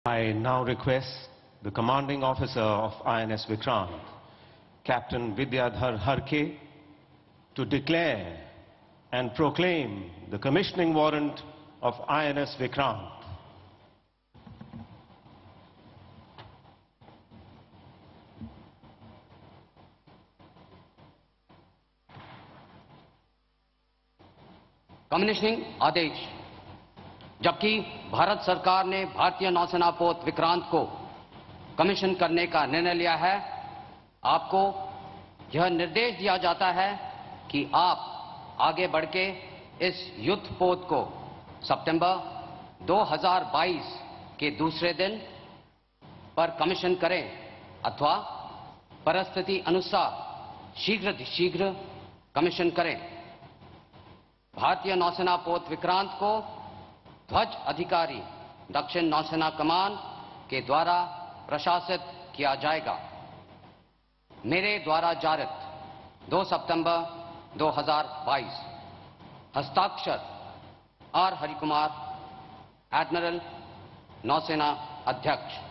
I now request the commanding officer of INS Vikrant, Captain Vidyadhar Harke, to declare and proclaim the commissioning warrant of INS Vikrant. Commissioning आदेश। जबकि भारत सरकार ने भारतीय नौसेना पोत विक्रांत को कमीशन करने का निर्णय लिया है, आपको यह निर्देश दिया जाता है कि आप आगे बढ़ के इस युद्ध पोत को सितंबर 2022 के दूसरे दिन पर कमीशन करें अथवा परिस्थिति अनुसार शीघ्र कमीशन करें। भारतीय नौसेना पोत विक्रांत को ध्वज अधिकारी दक्षिण नौसेना कमान के द्वारा प्रशासित किया जाएगा। मेरे द्वारा जारित 2 सितंबर 2022। हस्ताक्षर आर हरिकुमार, एडमिरल, नौसेना अध्यक्ष।